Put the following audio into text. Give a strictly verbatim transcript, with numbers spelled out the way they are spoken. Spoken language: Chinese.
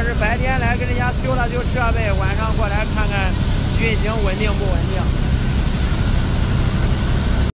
是白天来给人家修了修设备，晚上过来看看运行稳定不稳定。